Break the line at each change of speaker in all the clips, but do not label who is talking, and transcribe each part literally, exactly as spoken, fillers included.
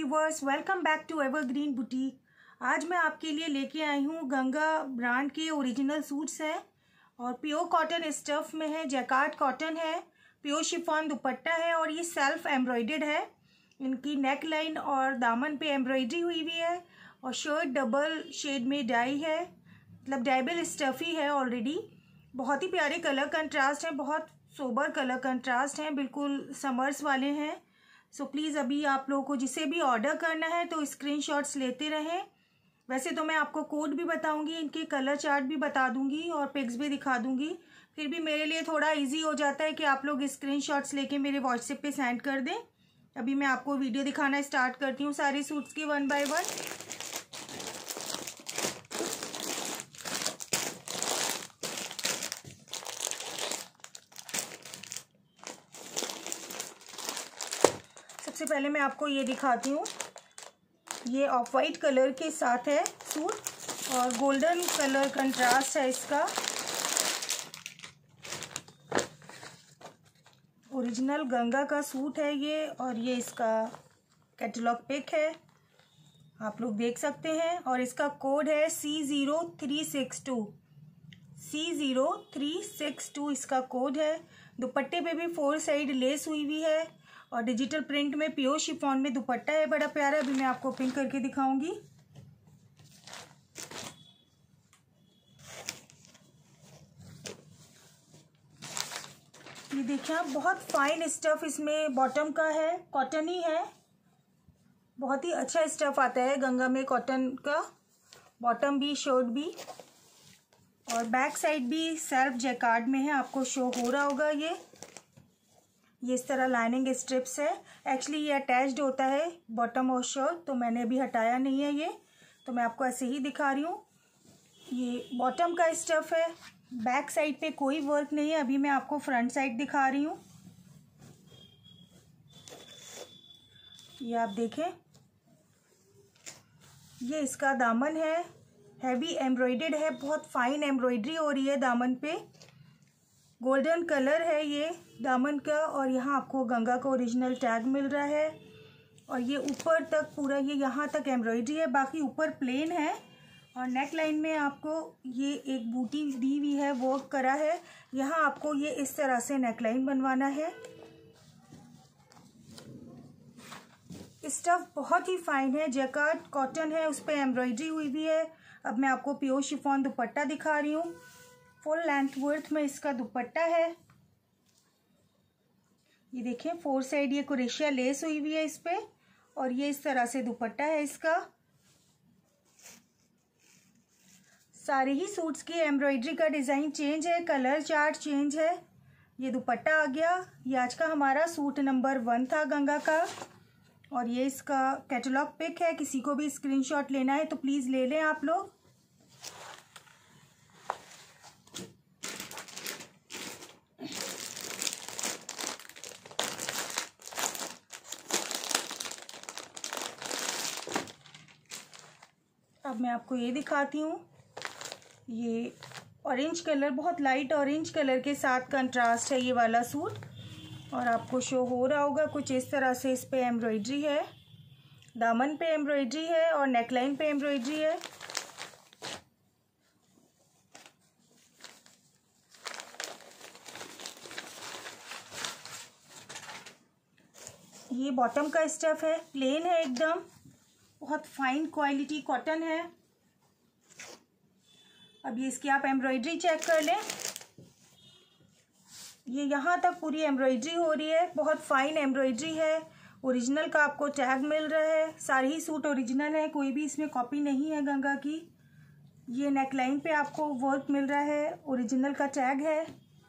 Viewers, welcome back to evergreen boutique. आज मैं आपके लिए लेके आई हूँ गंगा ब्रांड के ओरिजिनल सूट्स हैं और प्योर कॉटन स्टफ में है, जैकार्ड कॉटन है, प्योर शिफॉन दुपट्टा है और ये सेल्फ एम्ब्रॉयडर्ड है। इनकी नेक लाइन और दामन पे एम्ब्रॉयडरी हुई हुई है और शर्ट डबल शेड में डाई है, मतलब डाइबल स्टफी है ऑलरेडी। बहुत ही प्यारे कलर कंट्रास्ट हैं, बहुत सोबर कलर कंट्रास्ट हैं, बिल्कुल समर्स वाले हैं। सो so, प्लीज़ अभी आप लोगों को जिसे भी ऑर्डर करना है तो स्क्रीनशॉट्स लेते रहें। वैसे तो मैं आपको कोड भी बताऊंगी, इनके कलर चार्ट भी बता दूंगी और पिक्स भी दिखा दूंगी। फिर भी मेरे लिए थोड़ा इजी हो जाता है कि आप लोग स्क्रीनशॉट्स लेके मेरे व्हाट्सएप पे सेंड कर दें। अभी मैं आपको वीडियो दिखाना स्टार्ट करती हूँ सारे सूट्स की वन बाय वन। सबसे पहले मैं आपको ये दिखाती हूँ, ये ऑफ वाइट कलर के साथ है सूट और गोल्डन कलर कंट्रास्ट है इसका। ओरिजिनल गंगा का सूट है ये और ये इसका कैटलॉग पिक है, आप लोग देख सकते हैं। और इसका कोड है C zero three six two C zero three six two इसका कोड है। दुपट्टे पे भी फोर साइड लेस हुई हुई है और डिजिटल प्रिंट में प्योर शिफॉन में दुपट्टा है, बड़ा प्यारा। अभी मैं आपको पिन करके दिखाऊंगी। ये देखिए आप, बहुत फाइन स्टफ इसमें बॉटम का है, कॉटन ही है, बहुत ही अच्छा स्टफ आता है गंगा में कॉटन का। बॉटम भी, शर्ट भी और बैक साइड भी सेल्फ जैकार्ड में है, आपको शो हो रहा होगा। ये ये इस तरह लाइनिंग स्ट्रिप्स है। एक्चुअली ये अटैच्ड होता है बॉटम और शर्ट, तो मैंने अभी हटाया नहीं है ये, तो मैं आपको ऐसे ही दिखा रही हूँ। ये बॉटम का स्टफ है, बैक साइड पे कोई वर्क नहीं है। अभी मैं आपको फ्रंट साइड दिखा रही हूँ। ये आप देखें, ये इसका दामन है, हैवी एम्ब्रॉयडर्ड है, बहुत फाइन एम्ब्रॉयडरी हो रही है दामन पे। गोल्डन कलर है ये दामन का और यहाँ आपको गंगा का ओरिजिनल टैग मिल रहा है और ये ऊपर तक पूरा ये यहाँ तक एम्ब्रॉयडरी है, बाकी ऊपर प्लेन है। और नेक लाइन में आपको ये एक बूटी दी हुई है, वर्क करा है। यहाँ आपको ये इस तरह से नेक लाइन बनवाना है। स्टफ बहुत ही फाइन है, जैकार्ड कॉटन है, उस पर एम्ब्रॉयडरी हुई भी है। अब मैं आपको प्योर शिफॉन दुपट्टा दिखा रही हूँ। फुल लेंथ वर्थ में इसका दुपट्टा है। ये देखिए फोर साइड ये कुरेशिया लेस हुई हुई है इस पे और ये इस तरह से दुपट्टा है इसका। सारे ही सूट्स की एम्ब्रॉयडरी का डिज़ाइन चेंज है, कलर चार्ट चेंज है। ये दुपट्टा आ गया। ये आज का हमारा सूट नंबर वन था गंगा का और ये इसका कैटलॉग पिक है। किसी को भी स्क्रीनशॉट लेना है तो प्लीज़ ले लें आप लोग। अब मैं आपको ये दिखाती हूँ, ये ऑरेंज कलर, बहुत लाइट ऑरेंज कलर के साथ कंट्रास्ट है ये वाला सूट और आपको शो हो रहा होगा कुछ इस तरह से। इस पे एम्ब्रॉयडरी है, दामन पे एम्ब्रॉयडरी है और नेकलाइन पे एम्ब्रॉयडरी है। ये बॉटम का स्टफ है, प्लेन है एकदम, बहुत फाइन क्वालिटी कॉटन है। अब ये इसकी आप एम्ब्रॉयडरी चेक कर लें, ये यहाँ तक पूरी एम्ब्रॉयडरी हो रही है, बहुत फाइन एम्ब्रॉयडरी है। ओरिजिनल का आपको टैग मिल रहा है, सारे ही सूट ओरिजिनल है, कोई भी इसमें कॉपी नहीं है गंगा की। ये नेकलाइन पे आपको वर्क मिल रहा है, ओरिजिनल का टैग है।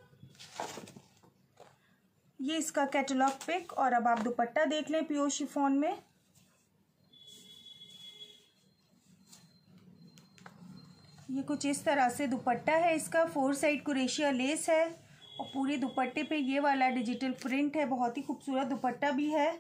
ये इसका कैटलॉग पिक और अब आप दुपट्टा देख लें प्योर शिफॉन में। ये कुछ इस तरह से दुपट्टा है इसका, फोर साइड कुरेशिया लेस है और पूरे दुपट्टे पे ये वाला डिजिटल प्रिंट है, बहुत ही खूबसूरत दुपट्टा भी है।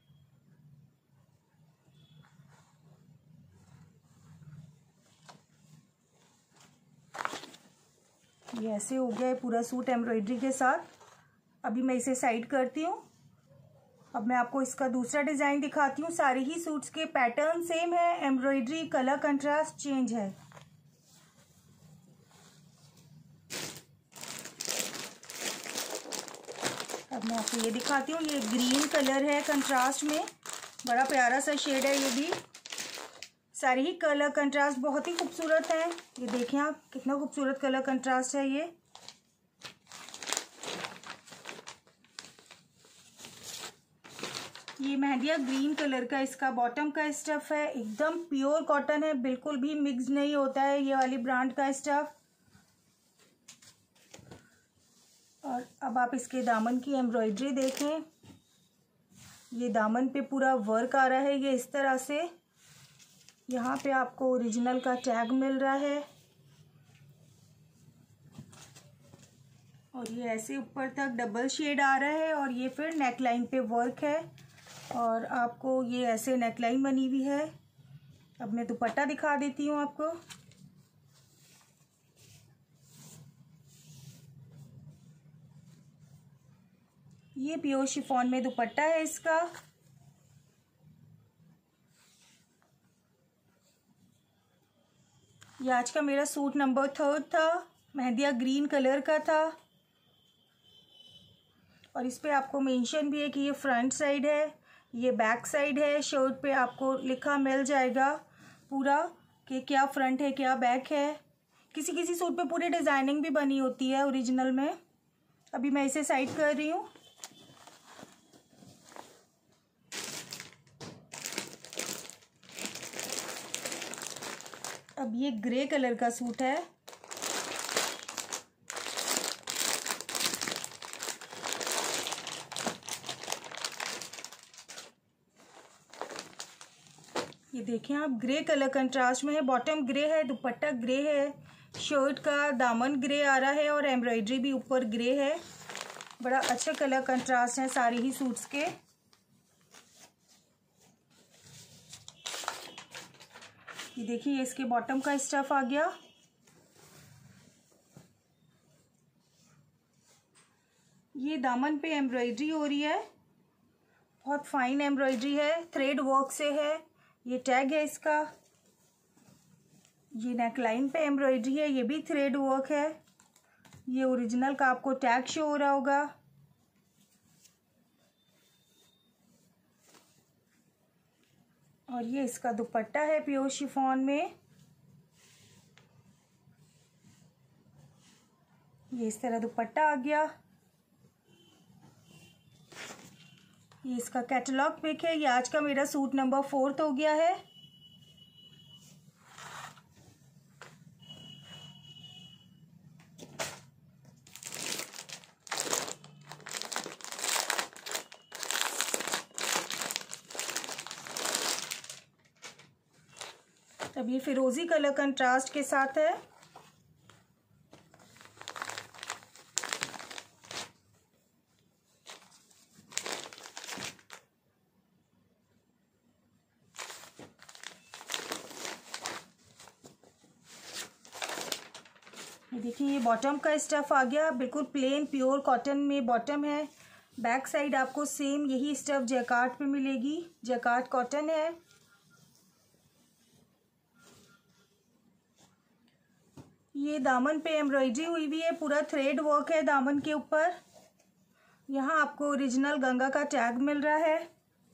ये ऐसे हो गया है पूरा सूट एम्ब्रॉयडरी के साथ। अभी मैं इसे साइड करती हूँ। अब मैं आपको इसका दूसरा डिज़ाइन दिखाती हूँ। सारे ही सूट्स के पैटर्न सेम है, एम्ब्रॉयडरी कलर कंट्रास्ट चेंज है। अब मैं आपको ये दिखाती हूँ, ये ग्रीन कलर है कंट्रास्ट में, बड़ा प्यारा सा शेड है। ये भी सारे ही कलर कंट्रास्ट बहुत ही खूबसूरत है। ये देखें आप, कितना खूबसूरत कलर कंट्रास्ट है ये। ये मेहंदिया ग्रीन कलर का इसका बॉटम का स्टफ है, एकदम प्योर कॉटन है, बिल्कुल भी मिक्स नहीं होता है ये वाली ब्रांड का स्टफ। और अब आप इसके दामन की एम्ब्रॉयडरी देखें, ये दामन पे पूरा वर्क आ रहा है ये इस तरह से। यहाँ पे आपको ओरिजिनल का टैग मिल रहा है और ये ऐसे ऊपर तक डबल शेड आ रहा है और ये फिर नेकलाइन पे वर्क है और आपको ये ऐसे नेकलाइन बनी हुई है। अब मैं दुपट्टा दिखा देती हूँ आपको। ये प्योर शिफॉन में दुपट्टा है इसका। ये आज का मेरा सूट नंबर थर्ड था, मेहंदिया ग्रीन कलर का था और इस पे आपको मेंशन भी है कि ये फ्रंट साइड है, ये बैक साइड है। शर्ट पे आपको लिखा मिल जाएगा पूरा कि क्या फ्रंट है क्या बैक है। किसी किसी सूट पे पूरी डिज़ाइनिंग भी बनी होती है ओरिजिनल में। अभी मैं इसे साइड कर रही हूँ। अब ये ग्रे कलर का सूट है, ये देखें आप, ग्रे कलर कंट्रास्ट में है। बॉटम ग्रे है, दुपट्टा ग्रे है, शर्ट का दामन ग्रे आ रहा है और एम्ब्रॉयडरी भी ऊपर ग्रे है। बड़ा अच्छा कलर कंट्रास्ट है सारे ही सूट्स के। ये देखिए, इसके बॉटम का स्टफ आ गया। ये दामन पे एम्ब्रॉयडरी हो रही है, बहुत फाइन एम्ब्रॉयडरी है, थ्रेड वर्क से है। ये टैग है इसका। ये नेकलाइन पे एम्ब्रॉयडरी है, ये भी थ्रेड वर्क है। ये ओरिजिनल का आपको टैग शो हो रहा होगा। और ये इसका दुपट्टा है प्योर शिफॉन में। ये इस तरह दुपट्टा आ गया। ये इसका कैटलॉग पिक है। ये आज का मेरा सूट नंबर फोर्थ हो गया है। अब ये फिरोजी कलर कंट्रास्ट के साथ है। ये देखिए, ये बॉटम का स्टफ आ गया, बिल्कुल प्लेन प्योर कॉटन में बॉटम है। बैक साइड आपको सेम यही स्टफ जैकार्ड पे मिलेगी, जैकार्ड कॉटन है। ये दामन पे एम्ब्रॉयडरी हुई हुई है, पूरा थ्रेड वर्क है दामन के ऊपर। यहाँ आपको ओरिजिनल गंगा का टैग मिल रहा है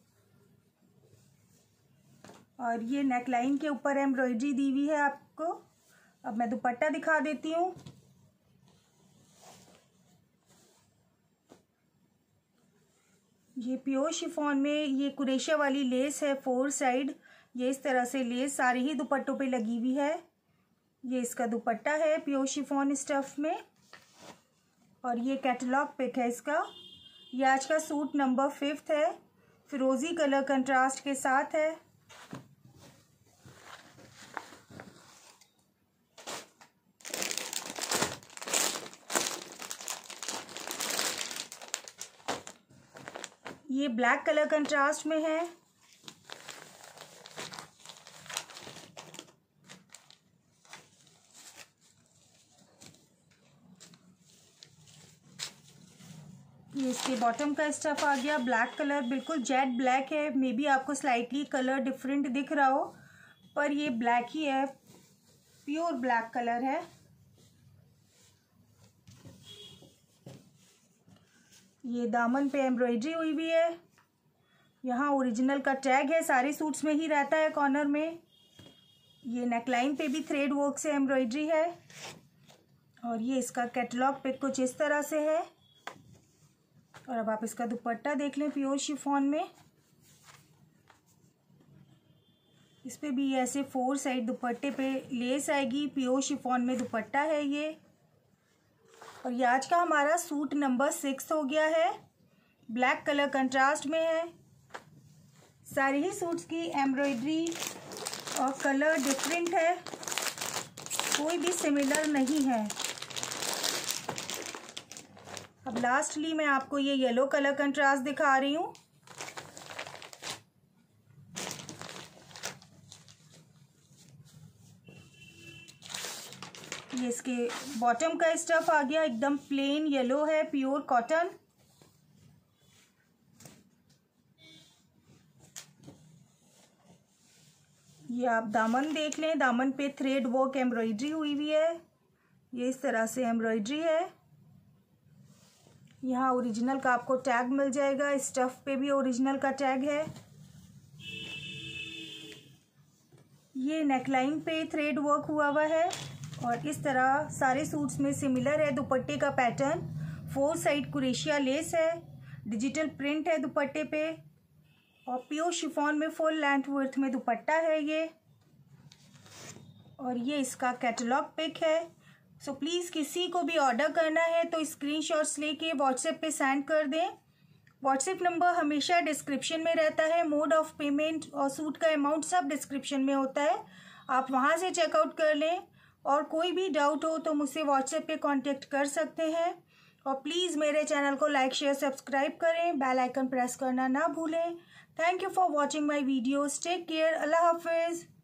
और ये नेकलाइन के ऊपर एम्ब्रॉयडरी दी हुई है आपको। अब मैं दुपट्टा दिखा देती हूँ। ये प्योर शिफॉन में ये कुरेशिया वाली लेस है, फोर साइड। ये इस तरह से लेस सारे ही दुपट्टों पे लगी हुई है। ये इसका दुपट्टा है प्योर शिफॉन स्टफ में और ये कैटलॉग पिक है इसका। ये आज का सूट नंबर फिफ्थ है, फिरोजी कलर कंट्रास्ट के साथ है। ये ब्लैक कलर कंट्रास्ट में है। ये इसके बॉटम का स्टफ आ गया। ब्लैक कलर, बिल्कुल जेट ब्लैक है। मे बी आपको स्लाइटली कलर डिफरेंट दिख रहा हो, पर ये ब्लैक ही है, प्योर ब्लैक कलर है। ये दामन पे एम्ब्रॉयडरी हुई भी है। यहाँ ओरिजिनल का टैग है, सारे सूट्स में ही रहता है कॉर्नर में। ये नेकलाइन पे भी थ्रेड वर्क से एम्ब्रॉयडरी है। और ये इसका कैटलॉग पिक कुछ इस तरह से है। और अब आप इसका दुपट्टा देख लें, प्योर शिफॉन में। इस पे भी ऐसे फोर साइड दुपट्टे पे लेस आएगी। प्योर शिफॉन में दुपट्टा है ये। और ये आज का हमारा सूट नंबर सिक्स हो गया है। ब्लैक कलर कंट्रास्ट में है। सारे ही सूट्स की एम्ब्रॉयडरी और कलर डिफरेंट है, कोई भी सिमिलर नहीं है। अब लास्टली मैं आपको ये येलो कलर कंट्रास्ट दिखा रही हूँ। ये इसके बॉटम का स्टफ आ गया, एकदम प्लेन येलो है, प्योर कॉटन। ये आप दामन देख लें, दामन पे थ्रेड वर्क एम्ब्रॉयडरी हुई हुई है। ये इस तरह से एम्ब्रॉयडरी है। यहाँ ओरिजिनल का आपको टैग मिल जाएगा। स्टफ पे भी ओरिजिनल का टैग है। ये नेकलाइन पे थ्रेड वर्क हुआ हुआ है। और इस तरह सारे सूट्स में सिमिलर है दुपट्टे का पैटर्न। फोर साइड कुरेशिया लेस है, डिजिटल प्रिंट है दुपट्टे पे, और प्योर शिफॉन में फुल लेंथ वर्थ में दुपट्टा है ये। और ये इसका कैटलॉग पिक है। सो प्लीज़ किसी को भी ऑर्डर करना है तो स्क्रीनशॉट्स लेके व्हाट्सएप पे सेंड कर दें। व्हाट्सएप नंबर हमेशा डिस्क्रिप्शन में रहता है। मोड ऑफ पेमेंट और सूट का अमाउंट सब डिस्क्रिप्शन में होता है, आप वहाँ से चेकआउट कर लें। और कोई भी डाउट हो तो मुझसे व्हाट्सएप पे कांटेक्ट कर सकते हैं। और प्लीज़ मेरे चैनल को लाइक शेयर सब्सक्राइब करें, बेल आइकन प्रेस करना ना भूलें। Thank you for watching my videos. Take care. अल्लाह हाफिज़।